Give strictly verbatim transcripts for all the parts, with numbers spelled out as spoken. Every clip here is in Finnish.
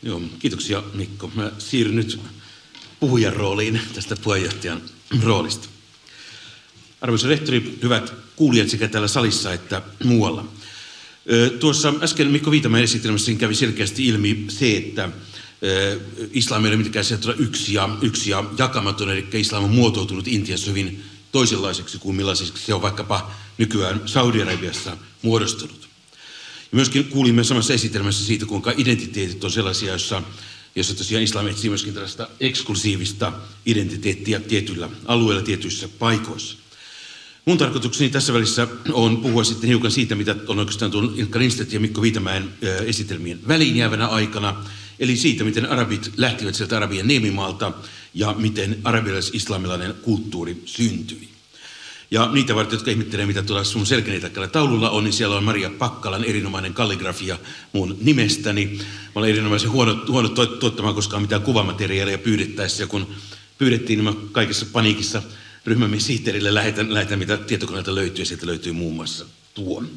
Joo, kiitoksia Mikko. Mä siirryn nyt puhujan rooliin tästä puheenjohtajan roolista. Arvoisa rehtori, hyvät kuulijat sekä täällä salissa että muualla. Tuossa äsken Mikko Viitamäen esitelmässä kävi selkeästi ilmi se, että islam ei ole mitenkään yksi ja, yksi ja jakamaton, eli islam on muotoutunut Intiassa hyvin toisenlaiseksi kuin millaiseksi se on vaikkapa nykyään Saudi-Arabiassa muodostunut. Ja myöskin kuulimme samassa esitelmässä siitä, kuinka identiteetit on sellaisia, joissa, joissa tosiaan islam etsii myöskin tällaista eksklusiivista identiteettiä tietyillä alueilla, tietyissä paikoissa. Mun tarkoitukseni tässä välissä on puhua sitten hiukan siitä, mitä on oikeastaan tuon Ilkka Lindstedt ja Mikko Viitamäen esitelmien väliin jäävänä aikana, eli siitä, miten arabit lähtivät sieltä Arabian niemimaalta ja miten arabilais-islamilainen kulttuuri syntyi. Ja niitä varten, jotka ihmettelee, mitä tuolla sun selkäni takana taululla on, niin siellä on Maria Pakkalan erinomainen kalligrafia mun nimestäni. Mä olen erinomaisen huono, huono tuottamaan koskaan mitään kuvamateriaalia pyydettäessä, ja kun pyydettiin, niin mä kaikessa paniikissa ryhmämme sihteerille lähetän, lähetän mitä tietokoneelta löytyy, ja sieltä löytyy muun muassa tuon.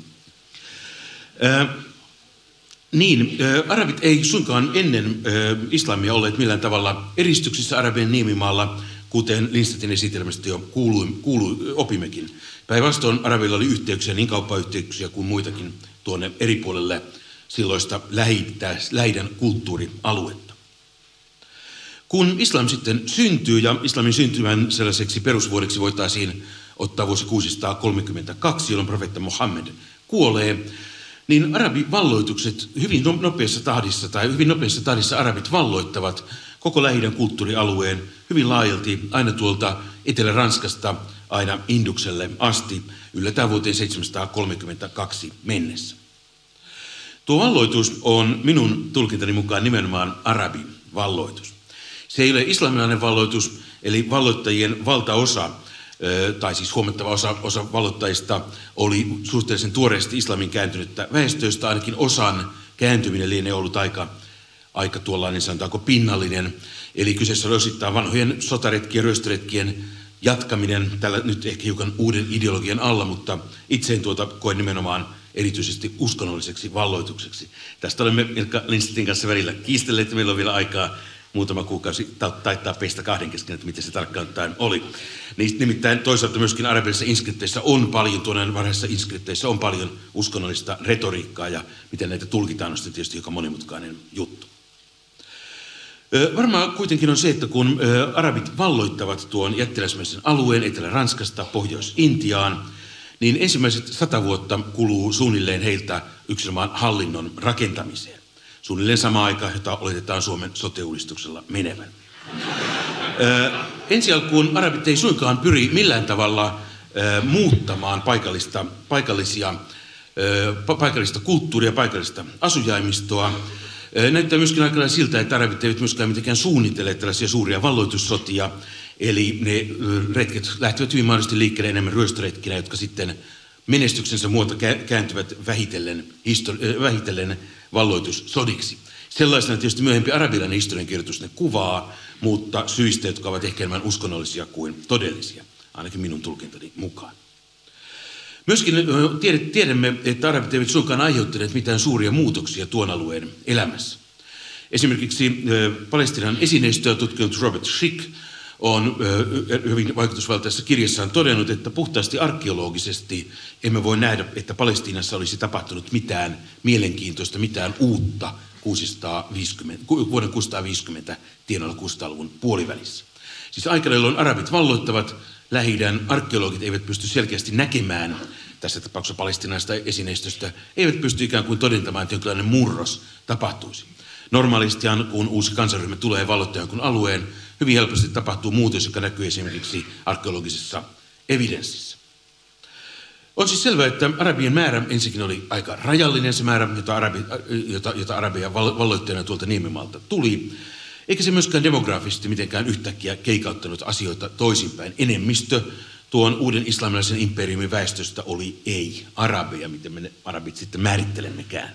Ää, niin, ää, arabit ei suinkaan ennen ää, islamia olleet millään tavalla eristyksissä Arabian niemimaalla, kuten Lindstedtin esitelmästä jo kuului, kuului, opimmekin. Päinvastoin arabilla oli yhteyksiä, niin kauppayhteyksiä kuin muitakin tuonne eri puolelle silloista Lähi-idän kulttuurialuetta. Kun islam sitten syntyy, ja islamin syntymän sellaiseksi perusvuodeksi voitaisiin ottaa vuosi kuusisataakolmekymmentäkaksi, jolloin profeetta Muhammed kuolee, niin arabivalloitukset hyvin nopeassa tahdissa, tai hyvin nopeassa tahdissa arabit valloittavat koko Lähi-idän kulttuurialueen hyvin laajalti, aina tuolta Etelä-Ranskasta aina Indukselle asti, yllätään vuoteen seitsemänsataakolmekymmentäkaksi mennessä. Tuo valloitus on minun tulkintani mukaan nimenomaan arabivalloitus. Se ei ole islamilainen valloitus, eli valloittajien valtaosa, tai siis huomattava osa, osa valloittajista oli suhteellisen tuoreesti islamin kääntynyttä väestöistä, ainakin osan kääntyminen lienee ollut aika, aika tuollainen, sanotaanko pinnallinen, eli kyseessä oli osittain vanhojen sotaretkien, ryöstöretkien jatkaminen, tällä nyt ehkä hiukan uuden ideologian alla, mutta itse en tuota koe nimenomaan erityisesti uskonnolliseksi valloitukseksi. Tästä olemme Ilkka Lindstedtin kanssa välillä kiistelleet, että meillä on vielä aikaa muutama kuukausi taittaa peistä kahden kesken, että miten se tarkkaan ottaen oli. Nimittäin toisaalta myöskin arabialaisissa inskripteissä on paljon, tuonne varhaisissa inskripteissä on paljon uskonnollista retoriikkaa, ja miten näitä tulkitaan on sitten tietysti joka monimutkainen juttu. Varmaan kuitenkin on se, että kun arabit valloittavat tuon jättiläismäisen alueen Etelä-Ranskasta Pohjois-Intiaan, niin ensimmäiset sata vuotta kuluu suunnilleen heiltä yksinomaan hallinnon rakentamiseen. Suunnilleen sama aika, jota oletetaan Suomen sote-uudistuksella menevän. Ö, ensi alkuun arabit ei suinkaan pyri millään tavalla ö, muuttamaan paikallista, paikallisia, ö, paikallista kulttuuria, paikallista asujaimistoa. Ö, näyttää myöskin aika siltä, että arabit eivät myöskään mitenkään suunnittele tällaisia suuria valloitussotia. Eli ne retket lähtevät hyvin mahdollisesti liikkeelle enemmän ryöstöretkinä, jotka sitten menestyksensä muoto kääntyvät vähitellen, histori- vähitellen valloitussodiksi. Sellaisena tietysti myöhempi arabilainen historiankirjoitus ne kuvaa, mutta syistä, jotka ovat ehkä enemmän uskonnollisia kuin todellisia, ainakin minun tulkintani mukaan. Myöskin tiedämme, että arabit eivät suinkaan aiheuttaneet mitään suuria muutoksia tuon alueen elämässä. Esimerkiksi Palestiinan esineistöä tutkinut Robert Schick on hyvin vaikutusvaltaisessa kirjassaan todennut, että puhtaasti arkeologisesti emme voi nähdä, että Palestiinassa olisi tapahtunut mitään mielenkiintoista, mitään uutta kuusisataaviisikymmentä, vuoden kuusisataaviisikymmentä tienoilla kuusisataaluvun puolivälissä. Siis aikana, jolloin arabit valloittavat, Lähi-idän arkeologit eivät pysty selkeästi näkemään tässä tapauksessa palestiinaista esineistöstä, eivät pysty ikään kuin todentamaan, että jonkinlainen murros tapahtuisi. Normaalistihan, kun uusi kansanryhmä tulee valloittaa jonkun alueen, hyvin helposti tapahtuu muutos, joka näkyy esimerkiksi arkeologisessa evidenssissä. On siis selvää, että arabien määrä ensinnäkin oli aika rajallinen se määrä, jota, arabi, jota, jota arabia valloittajana tuolta niemimaalta tuli, eikä se myöskään demografisesti mitenkään yhtäkkiä keikauttanut asioita toisinpäin. Enemmistö tuon uuden islamilaisen imperiumin väestöstä oli ei-arabeja, miten me ne arabit sitten määrittelemmekään.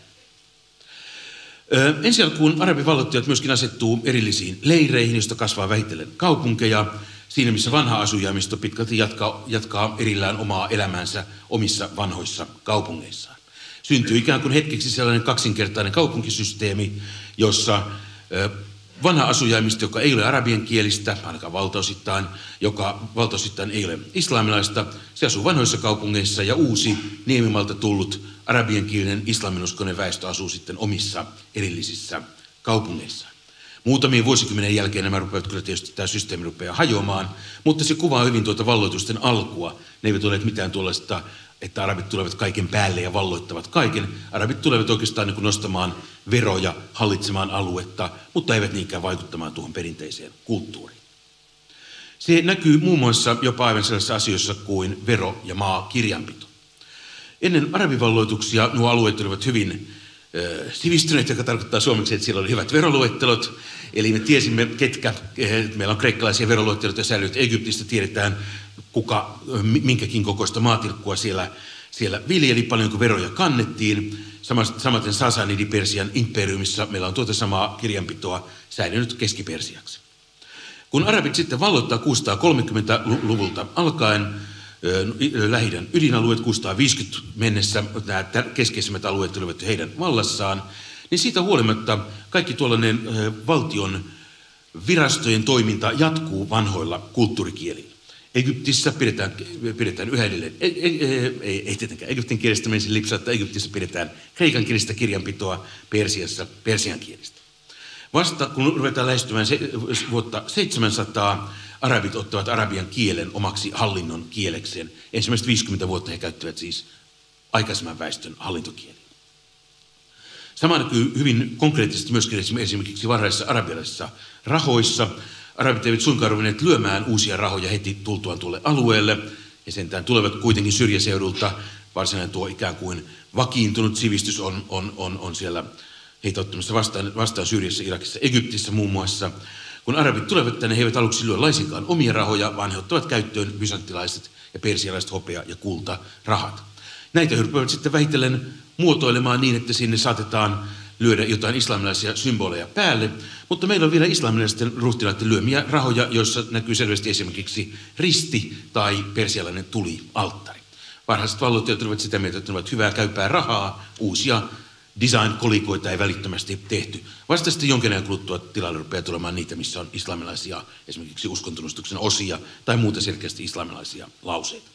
Ensi alkuun arabivalloittajat myöskin asettuu erillisiin leireihin, joista kasvaa vähitellen kaupunkeja, siinä missä vanha asujaimisto pitkälti jatkaa, jatkaa erillään omaa elämäänsä omissa vanhoissa kaupungeissaan. Syntyy ikään kuin hetkeksi sellainen kaksinkertainen kaupunkisysteemi, jossa vanha asujaimisto, joka ei ole arabian kielistä, ainakaan valtaosittain, joka valtaosittain ei ole islamilaista. Se asuu vanhoissa kaupungeissa ja uusi Niemimalta tullut arabiankielinen islaminuskoinen väestö asuu sitten omissa erillisissä kaupungeissa. Muutamien vuosikymmenen jälkeen nämä rupeavat kyllä tietysti, tämä systeemi rupeaa hajoamaan, mutta se kuvaa hyvin tuota valloitusten alkua. Ne eivät ole mitään tuollaista, että arabit tulevat kaiken päälle ja valloittavat kaiken. Arabit tulevat oikeastaan niin kuin nostamaan veroja, hallitsemaan aluetta, mutta eivät niinkään vaikuttamaan tuohon perinteiseen kulttuuriin. Se näkyy muun muassa jopa aivan sellaisissa asioissa kuin vero- ja maakirjanpito. Ennen arabivalloituksia nuo alueet olivat hyvin äh, sivistyneet, joka tarkoittaa suomeksi, että siellä oli hyvät veroluettelot. Eli me tiesimme, ketkä, meillä on kreikkalaisia veroluetteloita säilynyt Egyptistä, tiedetään kuka minkäkin kokoista maatilkkua siellä, siellä viljeli, paljonko veroja kannettiin. Samaten Sasanidi Persian imperiumissa meillä on tuota samaa kirjanpitoa säilynyt Keski-Persiaksi. Kun arabit sitten valloittaa kuusisataakolmekymmentäluvulta alkaen Lähi-idän ydinalueet kuusisataaviisikymmentä mennessä, nämä keskeisimmät alueet olivat heidän vallassaan, niin siitä huolimatta kaikki tuollainen valtion virastojen toiminta jatkuu vanhoilla kulttuurikielillä. Egyptissä pidetään, pidetään yhä edelleen, ei, ei, ei, ei tietenkään Egyptin kielestä menisi lipsata, Egyptissä pidetään kreikan kielistä kirjanpitoa, Persiassa persian kielistä. Vasta kun ruvetaan lähestymään se, vuotta seitsemänsataa, arabit ottavat arabian kielen omaksi hallinnon kielekseen. Ensimmäiset viisikymmentä vuotta he käyttävät siis aikaisemman väestön hallintokieliä. Sama näkyy hyvin konkreettisesti myöskin esimerkiksi varhaisissa arabialaisissa rahoissa. Arabit eivät suinkaan ruvenneet lyömään uusia rahoja heti tultuaan tuolle alueelle, ja sentään tulevat kuitenkin syrjäseudulta. Varsinainen tuo ikään kuin vakiintunut sivistys on, on, on, on siellä heitä ottamassa vastaan, vastaan Syyriassa, Irakissa, Egyptissä muun muassa. Kun arabit tulevat tänne, he eivät aluksi lyö laisinkaan omia rahoja, vaan he ottavat käyttöön bysanttilaiset ja persialaiset hopea- ja kultarahat. Näitä hyppivät sitten vähitellen muotoilemaan niin, että sinne saatetaan lyödä jotain islamilaisia symboleja päälle, mutta meillä on vielä islamilaisten ruhtilaiden lyömiä rahoja, joissa näkyy selvästi esimerkiksi risti tai persialainen tulialttari. Varhaiset valloittajat olivat sitä mieltä, että ne ovat hyvää käypää rahaa, uusia design-kolikoita ei välittömästi tehty. Vasta sitten jonkin ajan kuluttua tilalle rupeaa tulemaan niitä, missä on islamilaisia, esimerkiksi uskontunnustuksen osia tai muuta selkeästi islamilaisia lauseita.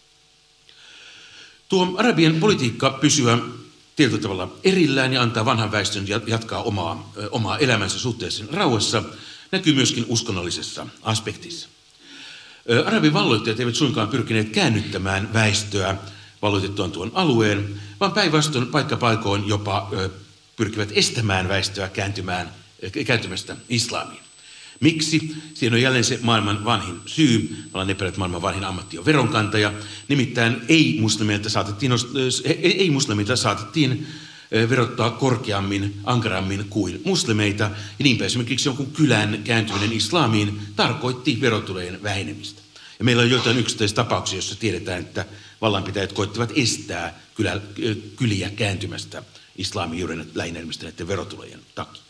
Tuo arabien politiikka pysyä tietyllä tavalla erillään ja antaa vanhan väestön jatkaa omaa, omaa elämänsä suhteellisen rauhassa, näkyy myöskin uskonnollisessa aspektissa. Arabin valloittajat eivät suinkaan pyrkineet käännyttämään väestöä valloitettuaan tuon alueen, vaan päinvastoin paikkapaikoin jopa pyrkivät estämään väestöä kääntymään, kääntymästä islamiin. Miksi? Siinä on jälleen se maailman vanhin syy. Mä olen epäillyt, että maailman vanhin ammatti on veronkantaja. Nimittäin ei-muslimilta saatettiin, ei-muslimilta saatettiin verottaa korkeammin, ankarammin kuin muslimeita. Ja niinpä esimerkiksi jonkun kylän kääntyminen islamiin tarkoitti verotulojen vähenemistä. Ja meillä on joitain yksittäisiä tapauksia, joissa tiedetään, että vallanpitäjät koittivat estää kylä, kyliä kääntymästä islamiin juuri lähinnä näiden verotulojen takia.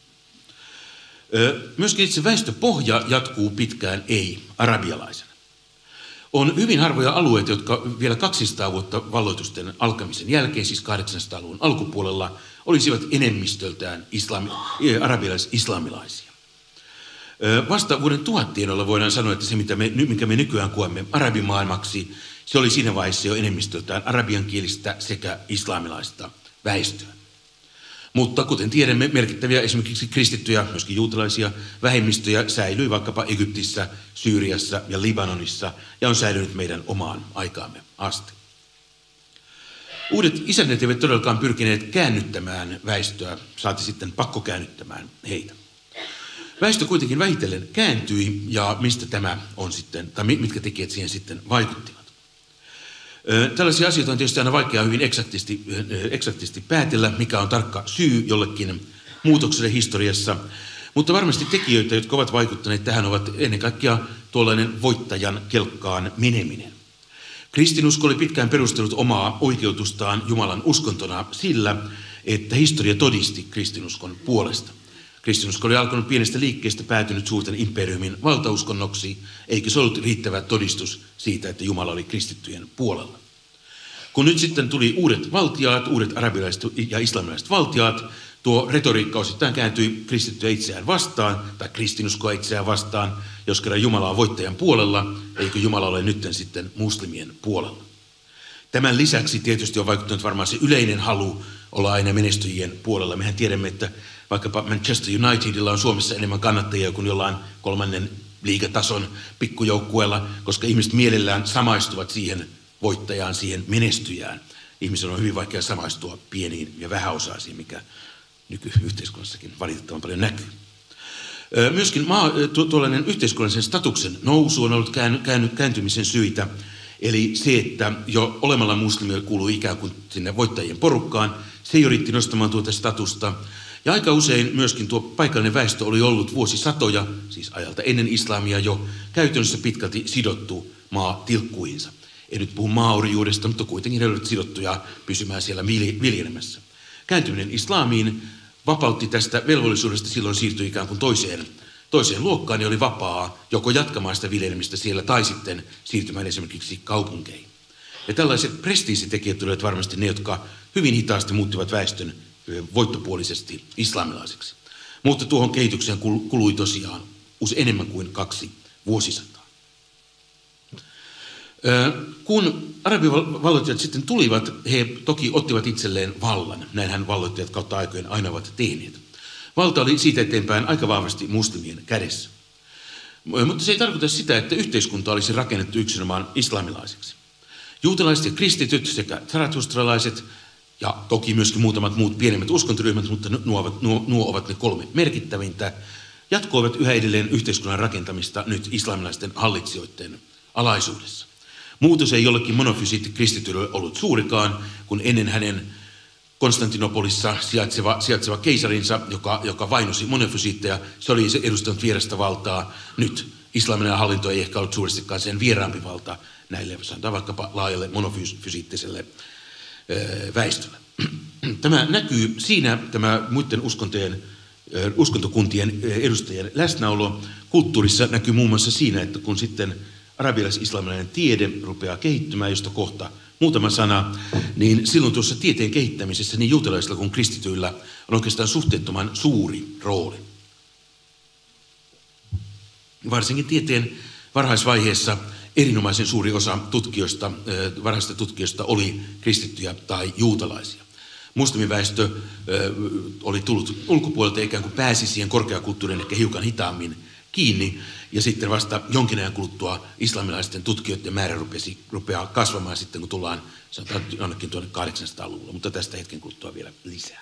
Myöskin itse väestöpohja jatkuu pitkään ei-arabialaisena. On hyvin harvoja alueita, jotka vielä kaksisataa vuotta valloitusten alkamisen jälkeen, siis kahdeksansataaluvun alkupuolella, olisivat enemmistöltään islami, arabilais-islamilaisia. Vasta vuoden tuhattienolla voidaan sanoa, että se, mitä me, minkä me nykyään koemme arabimaailmaksi, se oli siinä vaiheessa jo enemmistöltään arabiankielistä sekä islamilaista väestöä. Mutta kuten tiedämme, merkittäviä esimerkiksi kristittyjä, myöskin juutalaisia vähemmistöjä säilyi vaikkapa Egyptissä, Syyriassa ja Libanonissa ja on säilynyt meidän omaan aikaamme asti. Uudet isännät eivät todellakaan pyrkineet käännyttämään väestöä, saati sitten pakkokäännyttämään heitä. Väestö kuitenkin vähitellen kääntyi ja mistä tämä on sitten, tai mitkä tekijät siihen sitten vaikuttivat. Tällaisia asioita on tietysti aina vaikea hyvin eksaktisti, eksaktisti päätellä, mikä on tarkka syy jollekin muutokselle historiassa, mutta varmasti tekijöitä, jotka ovat vaikuttaneet tähän, ovat ennen kaikkea tuollainen voittajan kelkkaan meneminen. Kristinusko oli pitkään perustellut omaa oikeutustaan Jumalan uskontona sillä, että historia todisti kristinuskon puolesta. Kristinusko oli alkanut pienestä liikkeestä päätynyt suurten imperiumin valtauskonnoksi, eikä se ollut riittävä todistus siitä, että Jumala oli kristittyjen puolella. Kun nyt sitten tuli uudet valtiaat, uudet arabilaiset ja islamilaiset valtiaat, Tuo retoriikka osittain kääntyi kristittyä itseään vastaan, tai kristinuskoa itseään vastaan, jos kerran Jumala on voittajan puolella, eikö Jumala ole nytten sitten muslimien puolella. Tämän lisäksi tietysti on vaikuttanut varmaan se yleinen halu olla aina menestyjien puolella. Mehän tiedämme, että vaikkapa Manchester Unitedilla on Suomessa enemmän kannattajia kuin jollain kolmannen liigatason pikkujoukkueella, koska ihmiset mielellään samaistuvat siihen voittajaan, siihen menestyjään. Ihmisen on hyvin vaikea samaistua pieniin ja vähäosaisiin, mikä nykyyhteiskunnassakin valitettavan paljon näkyy. Myöskin maa, tuollainen yhteiskunnallisen statuksen nousu on ollut kääntymisen syitä. Eli se, että jo olemalla muslimia kuuluu ikään kuin sinne voittajien porukkaan, se yritti nostamaan tuota statusta. Ja aika usein myöskin tuo paikallinen väestö oli ollut vuosisatoja, siis ajalta ennen islamia jo, käytännössä pitkälti sidottu maatilkkuihinsa. En nyt puhu maaorjuudesta, mutta kuitenkin he olivat sidottuja pysymään siellä viljelemässä. Kääntyminen islamiin vapautti tästä velvollisuudesta, silloin siirtyi ikään kuin toiseen, toiseen luokkaan ja oli vapaa joko jatkamaan sitä viljelemistä siellä tai sitten siirtymään esimerkiksi kaupunkeihin. Ja tällaiset prestiisitekijät olivat varmasti ne, jotka hyvin hitaasti muuttivat väestön voittopuolisesti islamilaiseksi. Mutta tuohon kehitykseen kului tosiaan usein enemmän kuin kaksi vuosisataa. Kun arabivalloittajat sitten tulivat, he toki ottivat itselleen vallan. Näinhän valloittajat kautta aikojen aina ovat tehneet. Valta oli siitä eteenpäin aika vahvasti muslimien kädessä. Mutta se ei tarkoita sitä, että yhteiskunta olisi rakennettu yksinomaan islamilaiseksi. Juutalaiset ja kristityt sekä zarathustralaiset ja toki myöskin muutamat muut pienemmät uskontoryhmät, mutta nuo ovat, nuo, nuo ovat ne kolme merkittävintä, jatkoivat yhä edelleen yhteiskunnan rakentamista nyt islamilaisten hallitsijoiden alaisuudessa. Muutos ei jollekin monofysiitti kristitylle ollut suurikaan, kun ennen hänen Konstantinopolissa sijaitseva, sijaitseva keisarinsa, joka, joka vainosi monofysiitteja, se oli se edustanut vierasta valtaa. Nyt islaminen hallinto ei ehkä ollut suurestikaan sen vieraampi valta näille, sanotaan vaikkapa laajalle monofysiittiselle väestölle. Tämä näkyy siinä, tämä muiden uskontojen, uskontokuntien edustajien läsnäolo kulttuurissa näkyy muun muassa siinä, että kun sitten arabilais-islamilainen tiede rupeaa kehittymään, josta kohta muutama sana, niin silloin tuossa tieteen kehittämisessä niin juutalaisilla kuin kristityillä on oikeastaan suhteettoman suuri rooli. Varsinkin tieteen varhaisvaiheessa erinomaisen suuri osa tutkijoista, varhaisista tutkijoista oli kristittyjä tai juutalaisia. Muslimiväestö oli tullut ulkopuolelta ikään kuin pääsi siihen korkeakulttuuriin ehkä hiukan hitaammin kiinni, ja sitten vasta jonkin ajan kuluttua islamilaisten tutkijoiden määrä rupesi, rupeaa kasvamaan sitten, kun tullaan sanotaan jonnekin tuonne kahdeksansataaluvulla, mutta tästä hetken kuluttua vielä lisää.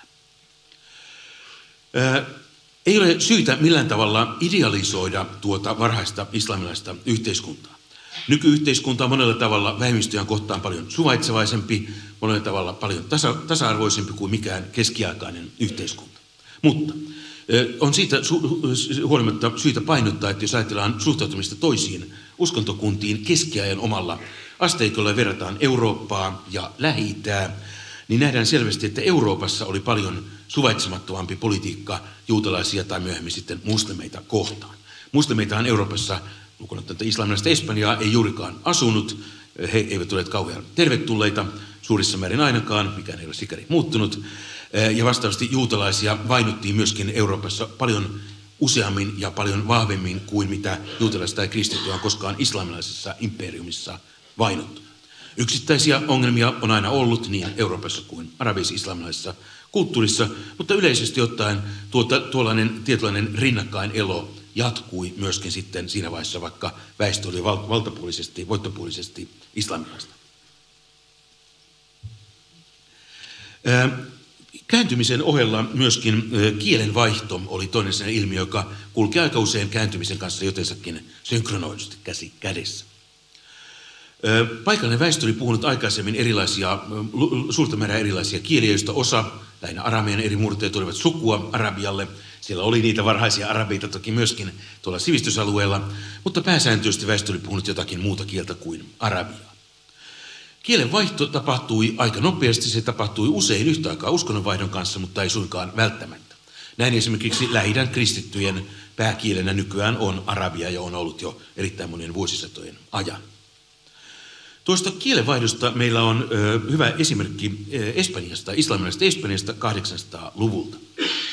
Ää, ei ole syytä millään tavalla idealisoida tuota varhaista islamilaista yhteiskuntaa. Nykyyhteiskunta on monella tavalla vähemmistöjään kohtaan paljon suvaitsevaisempi, monella tavalla paljon tasa, tasa-arvoisempi kuin mikään keskiaikainen yhteiskunta. Mutta on siitä huolimatta syytä painottaa, että jos ajatellaan suhtautumista toisiin uskontokuntiin keskiajan omalla asteikolla ja verrataan Eurooppaa ja Lähi-itää, niin nähdään selvästi, että Euroopassa oli paljon suvaitsemattomampi politiikka juutalaisia tai myöhemmin sitten muslimeita kohtaan. Muslimeitahan Euroopassa, lukuun ottamatta islamilaista Espanjaa, ei juurikaan asunut. He eivät ole kauhean tervetulleita, suurissa määrin ainakaan, mikään ei ole sikäli muuttunut. Ja vastaavasti juutalaisia vainottiin myöskin Euroopassa paljon useammin ja paljon vahvemmin kuin mitä juutalaista tai kristittyä on koskaan islamilaisessa imperiumissa vainottu. Yksittäisiä ongelmia on aina ollut niin Euroopassa kuin arabis-islamilaisessa kulttuurissa, mutta yleisesti ottaen tuota, tuollainen tietynlainen rinnakkainelo jatkui myöskin sitten siinä vaiheessa, vaikka väestö oli val- valtapuolisesti, voittopuolisesti islamilaista. Ää, Kääntymisen ohella myöskin kielenvaihto oli toinen sellainen ilmiö, joka kulki aika usein kääntymisen kanssa jotensakin synkronoidusti käsi kädessä. Paikallinen väestö oli puhunut aikaisemmin erilaisia, suurta määrää erilaisia kieliä, joista osa, lähinnä aramean eri murteet, olivat sukua arabialle. Siellä oli niitä varhaisia arabeita toki myöskin tuolla sivistysalueella, mutta pääsääntöisesti väestö oli puhunut jotakin muuta kieltä kuin arabiaa. Kielen vaihto tapahtui aika nopeasti, se tapahtui usein yhtä aikaa uskonnonvaihdon kanssa, mutta ei suinkaan välttämättä. Näin esimerkiksi Lähi-idän kristittyjen pääkielenä nykyään on arabia ja on ollut jo erittäin monien vuosisatojen ajan. Tuosta kielenvaihdosta meillä on ö, hyvä esimerkki Espanjasta, islamilaisesta Espanjasta kahdeksansataaluvulta.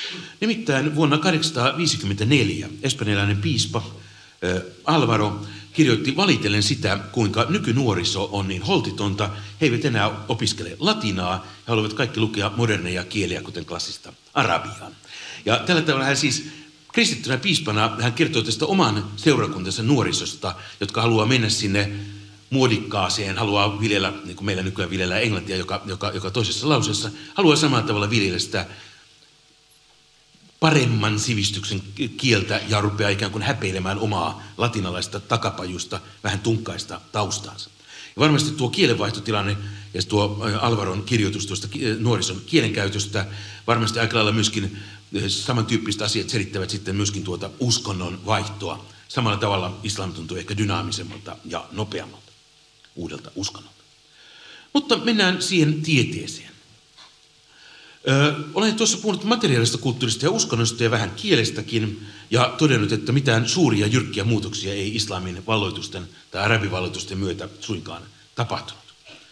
Nimittäin vuonna kahdeksansataaviisikymmentäneljä espanjalainen piispa Alvaro kirjoitti valitellen sitä, kuinka nykynuoriso on niin holtitonta. He eivät enää opiskele latinaa, he haluavat kaikki lukea moderneja kieliä, kuten klassista arabiaa. Ja tällä tavalla hän siis kristittynä piispana hän kertoo tästä oman seurakuntansa nuorisosta, jotka haluaa mennä sinne muodikkaaseen, haluaa viljellä, niin kuin meillä nykyään viljellään englantia, joka, joka, joka toisessa lauseessa, haluaa samalla tavalla viljellä sitä paremman sivistyksen kieltä ja rupeaa ikään kuin häpeilemään omaa latinalaista takapajusta, vähän tunkkaista taustaansa. Ja varmasti tuo kielenvaihtotilanne ja tuo Alvaron kirjoitus tuosta nuorison kielenkäytöstä, varmasti aika lailla myöskin samantyyppiset asiat selittävät sitten myöskin tuota uskonnon vaihtoa. Samalla tavalla islam tuntuu ehkä dynaamisemmalta ja nopeammalta, uudelta uskonnolta. Mutta mennään siihen tieteeseen. Ö, olen tuossa puhunut materiaalista, kulttuurista ja uskonnosta ja vähän kielestäkin ja todennut, että mitään suuria jyrkkiä muutoksia ei islamin valloitusten tai arabivalloitusten myötä suinkaan tapahtunut.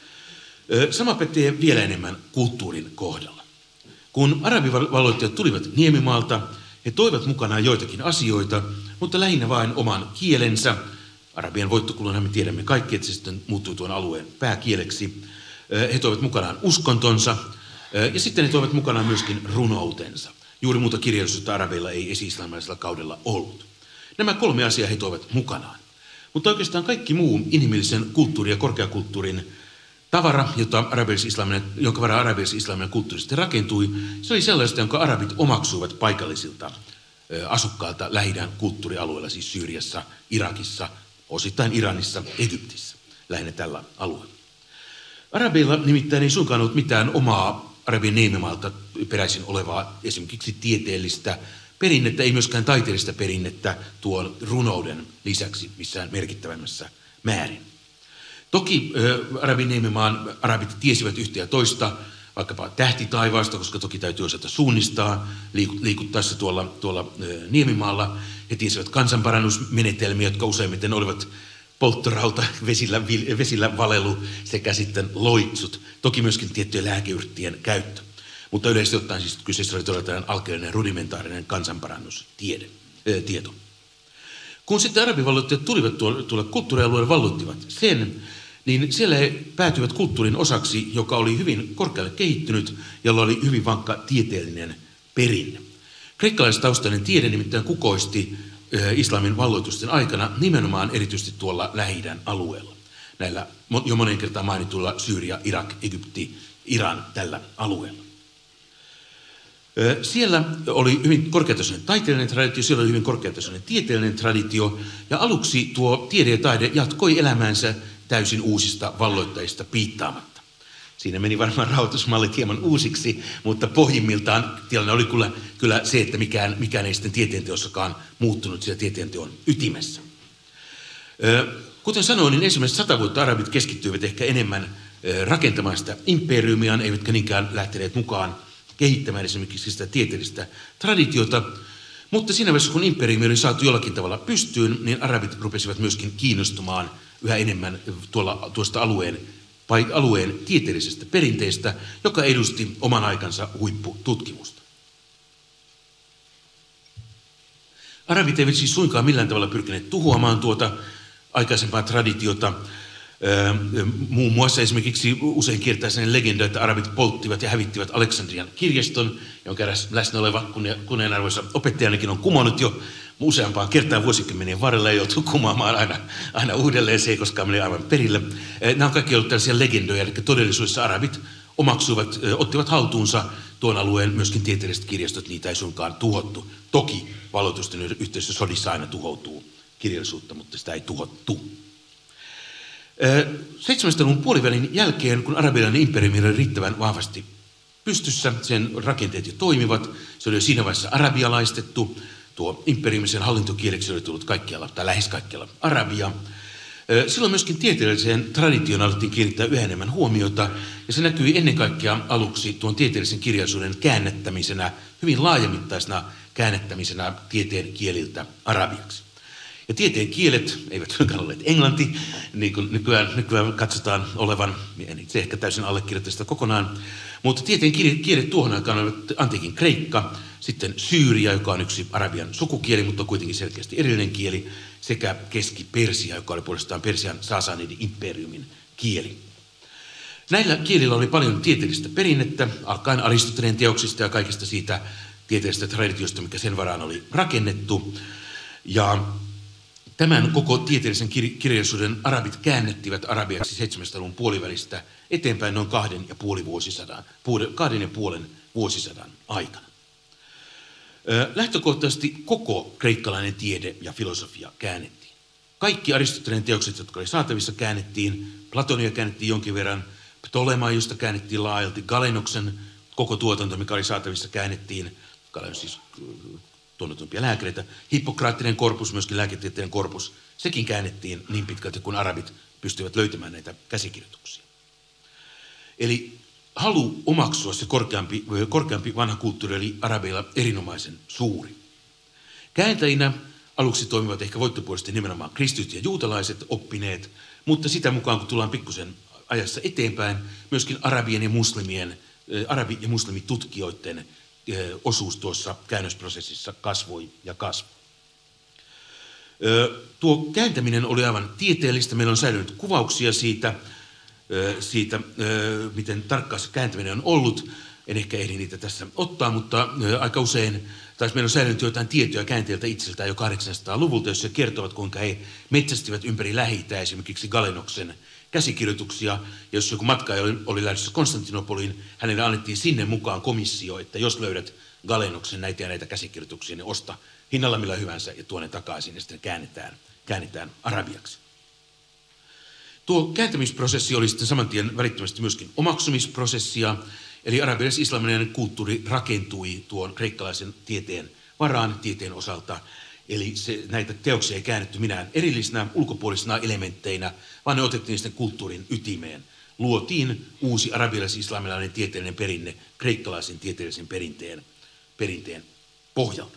Ö, sama pätee vielä enemmän kulttuurin kohdalla. Kun arabivalloittajat tulivat Niemimaalta, he toivat mukanaan joitakin asioita, mutta lähinnä vain oman kielensä. Arabian voittokulunhan me tiedämme kaikki, että se sitten muuttui tuon alueen pääkieleksi. He toivat mukanaan uskontonsa ja sitten he toivat mukanaan myöskin runoutensa. Juuri muuta kirjallisuutta arabeilla ei esi-islamilaisella kaudella ollut. Nämä kolme asiaa he toivat mukanaan. Mutta oikeastaan kaikki muu inhimillisen kulttuurin ja korkeakulttuurin tavara, jota jonka varaa arabialais-islaminen kulttuurisesti rakentui, se oli sellaista, jonka arabit omaksuivat paikallisilta asukkailta Lähi-idän kulttuurialueella, siis Syyriassa, Irakissa, osittain Iranissa, Egyptissä, lähinnä tällä alueella. Arabeilla nimittäin ei suinkaan ollut mitään omaa Arabian Niemimaalta peräisin olevaa esimerkiksi tieteellistä perinnettä, ei myöskään taiteellista perinnettä tuon runouden lisäksi missään merkittävämmässä määrin. Toki Arabian Niemimaan arabit tiesivät yhtä ja toista, vaikkapa tähtitaivaasta, koska toki täytyy osata suunnistaa liikuttaessa tuolla, tuolla Niemimaalla. He tiesivät kansanparannusmenetelmiä, jotka useimmiten olivat polttorauta, vesillä, vesillä valelu sekä sitten loitsut. Toki myöskin tiettyjen lääkeyrttien käyttö. Mutta yleisesti ottaen siis kyseessä oli todella tällainen alkeellinen rudimentaarinen kansanparannustiede, ää, tieto. Kun sitten arabivalloittajat tulivat tuolle kulttuurialueelle, valloittivat sen, niin siellä he päätyivät kulttuurin osaksi, joka oli hyvin korkealle kehittynyt, jolla oli hyvin vankka tieteellinen perinne. Kreikkalaistaustainen tiede nimittäin kukoisti islamin valloitusten aikana nimenomaan erityisesti tuolla Lähi-idän alueella. Näillä jo monen kertaan mainitulla Syyria, Irak, Egypti, Iran tällä alueella. Siellä oli hyvin korkeatasoinen taiteellinen traditio, siellä oli hyvin korkeatasoinen tieteellinen traditio, ja aluksi tuo tiede ja taide jatkoi elämäänsä täysin uusista valloittajista piittaamatta. Siinä meni varmaan rahoitusmallit hieman uusiksi, mutta pohjimmiltaan tilanne oli kyllä, kyllä se, että mikään, mikään ei sitten tieteenteossakaan muuttunut siellä tieteenteon ytimessä. Kuten sanoin, niin ensimmäiset sata vuotta arabit keskittyivät ehkä enemmän rakentamaan sitä imperiumiaan, eivätkä niinkään lähteneet mukaan kehittämään esimerkiksi sitä tieteellistä traditiota. Mutta siinä vaiheessa, kun imperiumi oli saatu jollakin tavalla pystyyn, niin arabit rupesivat myöskin kiinnostumaan yhä enemmän tuolla, tuosta alueen, alueen tieteellisestä perinteestä, joka edusti oman aikansa huippututkimusta. Arabit eivät siis suinkaan millään tavalla pyrkineet tuhoamaan tuota aikaisempaa traditiota. Muun muassa esimerkiksi usein kiertää sellainen legenda, että arabit polttivat ja hävittivät Aleksandrian kirjaston, jonka eräs läsnä oleva kunnianarvoisa opettajanakin on kumonnut jo useampaan kertaan vuosikymmenien varrella ja joutuu kumaamaan aina, aina uudelleen, se ei koskaan mene aivan perille. Nämä on kaikki ollut tällaisia legendoja, eli todellisuudessa arabit omaksuivat, ottivat haltuunsa tuon alueen myöskin tieteelliset kirjastot, niitä ei suinkaan tuhottu. Toki valloitusten yhteydessä sodissa aina tuhoutuu kirjallisuutta, mutta sitä ei tuhottu. seitsemänsadan luvun puolivälin jälkeen, kun arabialainen imperiumi oli riittävän vahvasti pystyssä, sen rakenteet jo toimivat, se oli jo siinä vaiheessa arabialaistettu, tuo imperiumisen hallintokieleksi oli tullut kaikkialla, tai lähes kaikkialla arabia. Silloin myöskin tieteelliseen traditioon alettiin kiinnittää yhä enemmän huomiota, ja se näkyi ennen kaikkea aluksi tuon tieteellisen kirjallisuuden käännettämisenä, hyvin laajamittaisena käännettämisenä tieteen kieliltä arabiaksi. Ja tieteen kielet eivät myöskään olleet englanti, niin kuin nykyään, nykyään katsotaan olevan, en itse ehkä täysin allekirjoita sitä kokonaan, mutta tieteen kielet tuohon aikaan olivat antiikin kreikka, sitten Syyria, joka on yksi arabian sukukieli, mutta on kuitenkin selkeästi erillinen kieli, sekä Keski-Persia, joka oli puolestaan Persian Saasanidin imperiumin kieli. Näillä kielillä oli paljon tieteellistä perinnettä, alkaen Aristoteleen teoksista ja kaikista siitä tieteellisestä traditiosta, mikä sen varaan oli rakennettu. Ja tämän koko tieteellisen kirjallisuuden arabit käännettivät arabiaksi seitsemänsadan luvun puolivälistä eteenpäin noin kahden ja, puoli vuosisadan, kahden ja puolen vuosisadan aikana. Lähtökohtaisesti koko kreikkalainen tiede ja filosofia käännettiin. Kaikki Aristoteleen teokset, jotka oli saatavissa, käännettiin. Platonia käännettiin jonkin verran, Ptolemaiusta käännettiin laajalti, Galenoksen koko tuotanto, mikä oli saatavissa, käännettiin. Galen siis tunnetumpia lääkäreitä. Hippokraattinen korpus, myöskin lääketieteen korpus, sekin käännettiin niin pitkälti, kun arabit pystyivät löytämään näitä käsikirjoituksia. Eli halu omaksua se korkeampi, korkeampi vanha kulttuuri oli arabeilla erinomaisen suuri. Kääntäjinä aluksi toimivat ehkä voittopuolisesti nimenomaan kristityt ja juutalaiset oppineet, mutta sitä mukaan kun tullaan pikkusen ajassa eteenpäin, myöskin arabien ja muslimien, arabi- ja muslimitutkijoiden osuus tuossa käännösprosessissa kasvoi ja kasvoi. Tuo kääntäminen oli aivan tieteellistä. Meillä on säilynyt kuvauksia siitä, siitä miten tarkkaan se kääntäminen on ollut. En ehkä ehdi niitä tässä ottaa, mutta aika usein taisi meillä on säilynyt jotain tietoja käänteiltä itseltään jo kahdeksansataaluvulta, jossa he kertovat, kuinka he metsästivät ympäri Lähi-itää esimerkiksi Galenoksen käsikirjoituksia. Ja jos joku matkaaja oli, oli lähdössä Konstantinopoliin, hänelle annettiin sinne mukaan komissio, että jos löydät Galenoksen näitä ja näitä käsikirjoituksia, niin osta hinnalla millä hyvänsä ja tuo ne takaisin ja sitten käännetään, käännetään arabiaksi. Tuo kääntämisprosessi oli sitten saman tien välittömästi myöskin omaksumisprosessia, eli arabialais-islamilainen kulttuuri rakentui tuon kreikkalaisen tieteen varaan tieteen osalta. Eli se, näitä teoksia ei käännetty minään erillisinä ulkopuolisina elementteinä, vaan ne otettiin sitten kulttuurin ytimeen. Luotiin uusi arabialais-islamilainen tieteellinen perinne kreikkalaisen tieteellisen perinteen, perinteen pohjalta.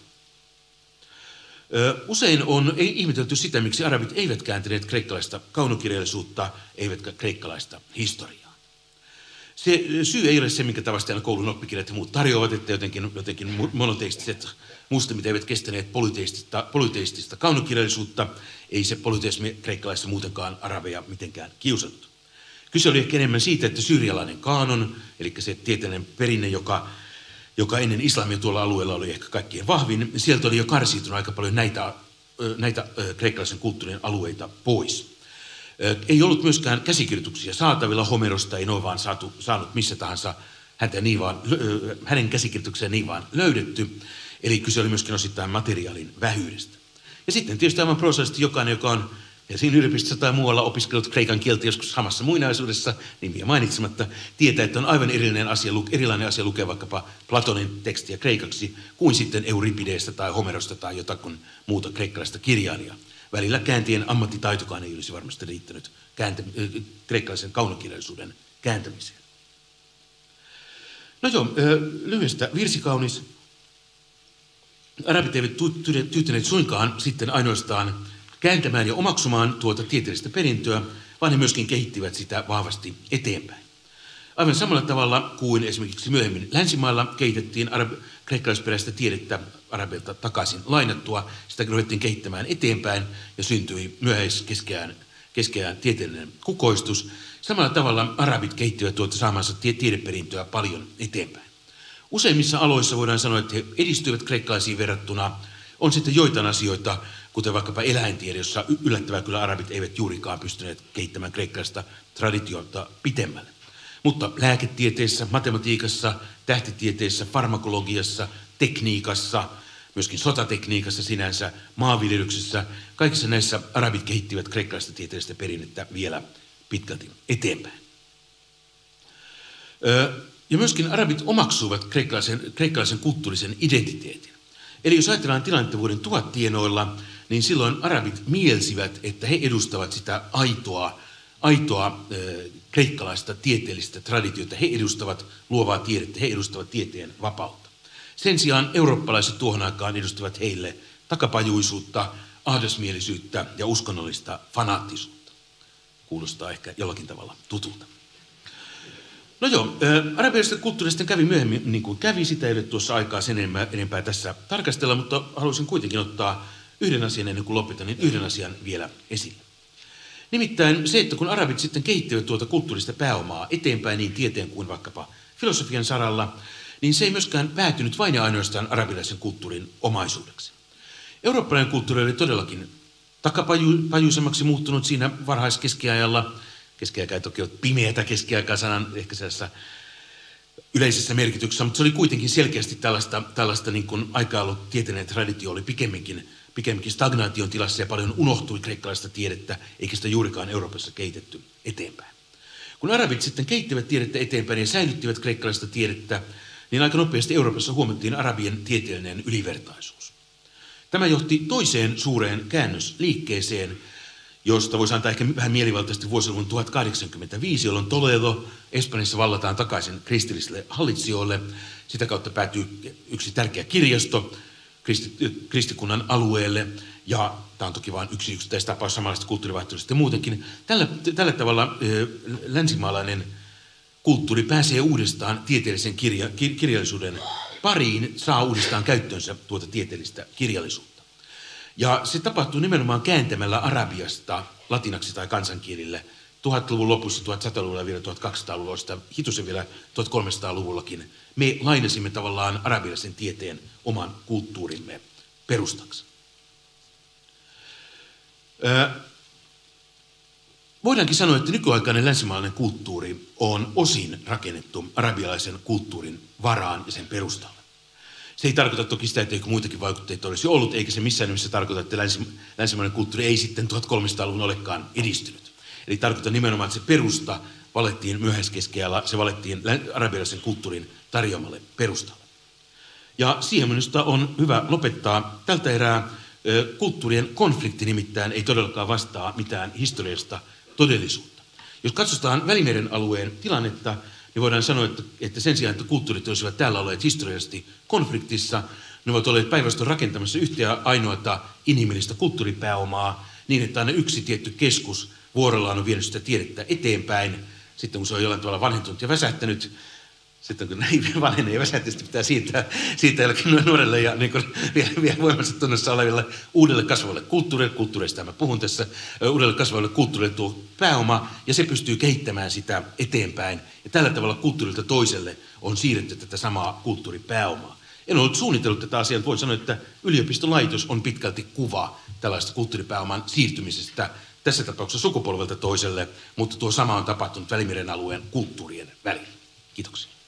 Usein on ihmetelty sitä, miksi arabit eivät kääntäneet kreikkalaista kaunokirjallisuutta, eivätkä kreikkalaista historiaa. Se syy ei ole se, minkä tavasti koulun oppikirjat ja muut tarjoavat, että jotenkin, jotenkin monoteistiset muslimit eivät kestäneet polyteistista, polyteistista kaunokirjallisuutta. Ei se polyteismi kreikkalaisessa muutenkaan arabeja mitenkään kiusannut. Kyse oli ehkä enemmän siitä, että syyrialainen kaanon, eli se tieteellinen perinne, joka, joka ennen islamia tuolla alueella oli ehkä kaikkien vahvin, sieltä oli jo karsiutunut aika paljon näitä, näitä kreikkalaisen kulttuurin alueita pois. Ei ollut myöskään käsikirjoituksia saatavilla, Homerosta ei noin vaan saatu, saanut missä tahansa häntä niin vaan, hänen käsikirjoituksiaan niin vaan löydetty. Eli kyse oli myöskin osittain materiaalin vähyydestä. Ja sitten tietysti aivan proosallisesti jokainen, joka on Helsingin yliopistossa tai muualla opiskellut kreikan kieltä joskus samassa muinaisuudessa, nimiä mainitsematta, tietää, että on aivan erillinen asia, erilainen asia lukea vaikkapa Platonin tekstiä kreikaksi kuin sitten Euripidestä tai Homerosta tai jotakin muuta kreikkalaista kirjailijaa. Välillä kääntien ammattitaitokaan ei olisi varmasti riittänyt kääntä, kreikkalaisen kaunokirjallisuuden kääntämiseen. No joo, lyhyestä virsikaunis. Arabit eivät tyytyneet suinkaan sitten ainoastaan kääntämään ja omaksumaan tuota tieteellistä perintöä, vaan he myöskin kehittivät sitä vahvasti eteenpäin. Aivan samalla tavalla kuin esimerkiksi myöhemmin länsimailla kehitettiin arab- kreikkalaisperäistä tiedettä arabilta takaisin lainattua, sitä ruvettiin kehittämään eteenpäin ja syntyi myöhäiskeskeään keskeään tieteellinen kukoistus. Samalla tavalla arabit kehittivät tuota saamansa tie- tiedeperintöä paljon eteenpäin. Useimmissa aloissa voidaan sanoa, että he edistyivät kreikkalaisiin verrattuna. On sitten joitain asioita, kuten vaikkapa eläintiede, jossa yllättävää kyllä arabit eivät juurikaan pystyneet kehittämään kreikkalaista traditiota pitemmälle. Mutta lääketieteessä, matematiikassa, tähtitieteessä, farmakologiassa, tekniikassa, myöskin sotatekniikassa sinänsä, maanviljelyksessä, kaikissa näissä arabit kehittivät kreikkalaista tieteellistä perinnettä vielä pitkälti eteenpäin. Ja myöskin arabit omaksuivat kreikkalaisen, kreikkalaisen kulttuurisen identiteetin. Eli jos ajatellaan tilannetta vuoden tuhat tienoilla, niin silloin arabit mielsivät, että he edustavat sitä aitoa, aitoa äh, kreikkalaista tieteellistä traditiota. He edustavat luovaa tiedettä, he edustavat tieteen vapautta. Sen sijaan eurooppalaiset tuohon aikaan edustivat heille takapajuisuutta, ahdasmielisyyttä ja uskonnollista fanaattisuutta. Kuulostaa ehkä jollakin tavalla tutulta. No joo, arabialaisesta kulttuurista kävi myöhemmin, niin kuin kävi, sitä ei ole tuossa aikaa sen enempää, enempää tässä tarkastella, mutta haluaisin kuitenkin ottaa yhden asian ennen kuin lopetan, niin yhden asian vielä esille. Nimittäin se, että kun arabit sitten kehittivät tuota kulttuurista pääomaa eteenpäin niin tieteen kuin vaikkapa filosofian saralla, niin se ei myöskään päätynyt vain ja ainoastaan arabilaisen kulttuurin omaisuudeksi. Eurooppalainen kulttuuri oli todellakin takapajuisemmaksi muuttunut siinä varhaiskeskiajalla. Keskiaika ei toki ole pimeätä keskiaikaa sanan ehkä sellaisessa yleisessä merkityksessä, mutta se oli kuitenkin selkeästi tällaista, tällaista niin kuin aikaa ollut tieteellinen traditio oli pikemminkin, pikemminkin stagnaation tilassa ja paljon unohtui kreikkalaista tiedettä, eikä sitä juurikaan Euroopassa kehitetty eteenpäin. Kun arabit sitten kehittivät tiedettä eteenpäin ja säilyttivät kreikkalaista tiedettä, niin aika nopeasti Euroopassa huomattiin arabien tieteellinen ylivertaisuus. Tämä johti toiseen suureen käännösliikkeeseen, josta voisi antaa ehkä vähän mielivaltaisesti vuosiluvun tuhatkahdeksansataakahdeksankymmentäviisi, jolloin Toledo Espanjassa vallataan takaisin kristillisille hallitsijoille. Sitä kautta päätyy yksi tärkeä kirjasto kristikunnan alueelle, ja tämä on toki vain yksi yksittäistapaus samanlaista kulttuurivaihtelusta ja muutenkin. Tällä, tällä tavalla länsimaalainen kulttuuri pääsee uudestaan tieteellisen kirja, kirjallisuuden pariin, saa uudestaan käyttöönsä tuota tieteellistä kirjallisuutta. Ja se tapahtuu nimenomaan kääntämällä arabiasta latinaksi tai kansankielille tuhatluvun lopussa, tuhatsataa-luvulla ja vielä tuhatkaksisataaluvulla, sitä hitusen vielä tuhatkolmesataaluvullakin. Me lainasimme tavallaan arabialaisen tieteen oman kulttuurimme perustaksi. Öö, voidaankin sanoa, että nykyaikainen länsimaalainen kulttuuri on osin rakennettu arabialaisen kulttuurin varaan ja sen perustalle. Se ei tarkoita toki sitä, etteikö muitakin vaikutteita olisi ollut, eikä se missään nimessä tarkoita, että länsimainen kulttuuri ei sitten tuhatkolmesataaluvun olekaan edistynyt. Eli tarkoittaa nimenomaan, että se perusta valettiin myöhäiskeskiajalla, se valettiin arabialaisen kulttuurin tarjoamalle perustalle. Ja siihen minusta on hyvä lopettaa tältä erää. Kulttuurien konflikti nimittäin ei todellakaan vastaa mitään historiallista todellisuutta. Jos katsotaan Välimeren alueen tilannetta, niin voidaan sanoa, että, että sen sijaan, että kulttuurit olisivat täällä olleet historiallisesti konfliktissa, ne ovat olleet päinvastoin rakentamassa yhtä ja ainoata inhimillistä kulttuuripääomaa niin, että aina yksi tietty keskus vuorollaan on vienyt sitä tiedettä eteenpäin. Sitten kun se on jollain tavalla vanhentunut ja väsähtänyt, sitten kun näin vanhenee ja väsähtänyt, pitää siirtää, siirtää jollekin nuorelle ja niin kuin vielä, vielä voimassa tunnossa oleville uudelle kasvavalle kulttuurille, kulttuureista mä puhun tässä, uudelle kasvavalle kulttuurille tuo pääoma, ja se pystyy kehittämään sitä eteenpäin. Ja tällä tavalla kulttuurilta toiselle on siirretty tätä samaa kulttuuripääomaa. En ollut suunnitellut tätä asiaa, mutta voin sanoa, että yliopistolaitos on pitkälti kuva tällaista kulttuuripääoman siirtymisestä, tässä tapauksessa sukupolvelta toiselle, mutta tuo sama on tapahtunut Välimeren alueen kulttuurien välillä. Kiitoksia.